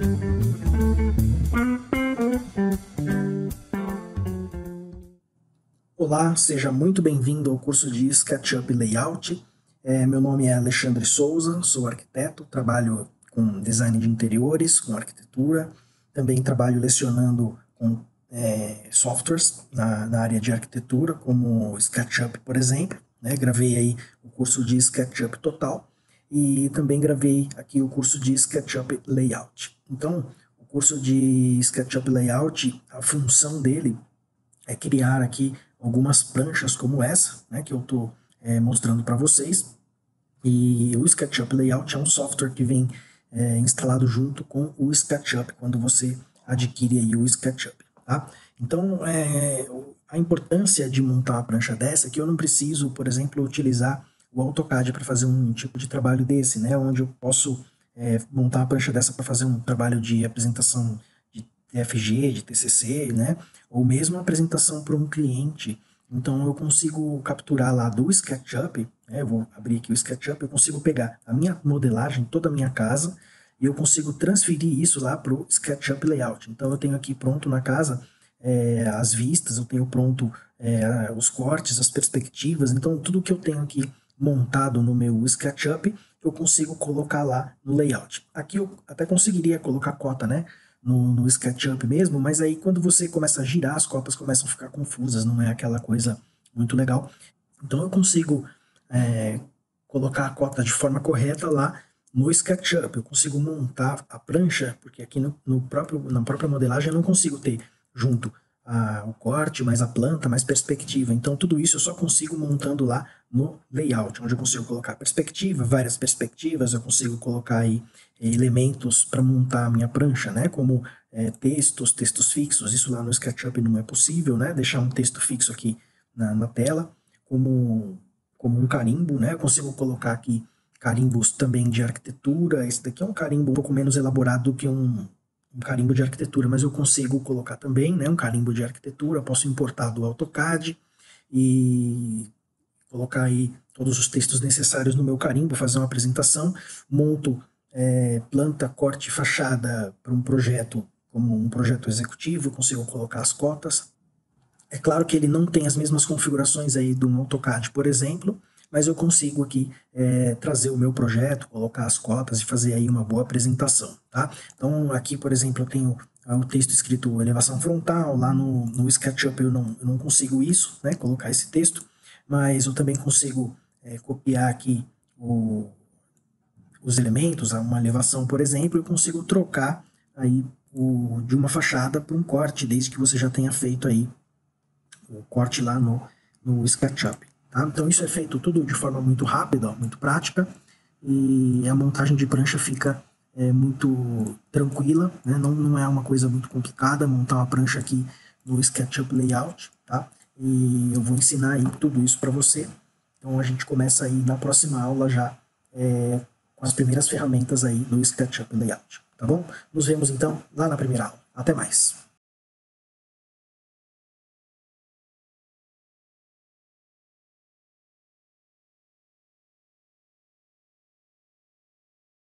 Olá, seja muito bem-vindo ao curso de SketchUp Layout. Meu nome é Alexandre Souza, sou arquiteto, trabalho com design de interiores, com arquitetura, também trabalho lecionando com softwares na área de arquitetura, como SketchUp, por exemplo, né? Gravei aí o curso de SketchUp Total e também gravei aqui o curso de SketchUp Layout. Então, o curso de SketchUp Layout, a função dele é criar aqui algumas pranchas como essa, né, que eu estou mostrando para vocês. E o SketchUp Layout é um software que vem instalado junto com o SketchUp, quando você adquire aí o SketchUp. Tá? Então, a importância de montar uma prancha dessa é que eu não preciso, por exemplo, utilizar o AutoCAD para fazer um tipo de trabalho desse, né, onde eu posso montar uma prancha dessa para fazer um trabalho de apresentação de TFG, de TCC, né, ou mesmo apresentação para um cliente. Então eu consigo capturar lá do SketchUp, eu vou abrir aqui o SketchUp, eu consigo pegar a minha modelagem, toda a minha casa, e eu consigo transferir isso lá para o SketchUp Layout. Então eu tenho aqui pronto na casa as vistas, eu tenho pronto os cortes, as perspectivas, então tudo que eu tenho aqui montado no meu SketchUp, eu consigo colocar lá no Layout. Aqui eu até conseguiria colocar cota, né? No SketchUp mesmo, mas aí quando você começa a girar, as cotas começam a ficar confusas, não é aquela coisa muito legal. Então eu consigo colocar a cota de forma correta lá no SketchUp, eu consigo montar a prancha, porque aqui na própria modelagem eu não consigo ter junto o corte, mais a planta, mais perspectiva. Então tudo isso eu só consigo montando lá no Layout, onde eu consigo colocar perspectiva, várias perspectivas, eu consigo colocar aí elementos para montar a minha prancha, né? Como textos fixos. Isso lá no SketchUp não é possível, né? Deixar um texto fixo aqui na tela, como um carimbo, né? Eu consigo colocar aqui carimbos também de arquitetura. Esse daqui é um carimbo um pouco menos elaborado do que um carimbo de arquitetura, mas eu consigo colocar também, né, um carimbo de arquitetura. Eu posso importar do AutoCAD e colocar aí todos os textos necessários no meu carimbo, fazer uma apresentação, monto planta, corte, fachada para um projeto, como um projeto executivo, eu consigo colocar as cotas. É claro que ele não tem as mesmas configurações aí do AutoCAD, por exemplo, mas eu consigo aqui trazer o meu projeto, colocar as cotas e fazer aí uma boa apresentação, tá? Então aqui, por exemplo, eu tenho o texto escrito elevação frontal, lá no SketchUp eu não consigo isso, né, colocar esse texto, mas eu também consigo copiar aqui os elementos, uma elevação, por exemplo, eu consigo trocar aí de uma fachada para um corte, desde que você já tenha feito aí o corte lá no SketchUp. Tá? Então isso é feito tudo de forma muito rápida, muito prática, e a montagem de prancha fica muito tranquila, né? Não é uma coisa muito complicada montar uma prancha aqui no SketchUp Layout, tá? E eu vou ensinar aí tudo isso para você. Então a gente começa aí na próxima aula já com as primeiras ferramentas aí do SketchUp Layout, tá bom? Nos vemos então lá na primeira aula. Até mais!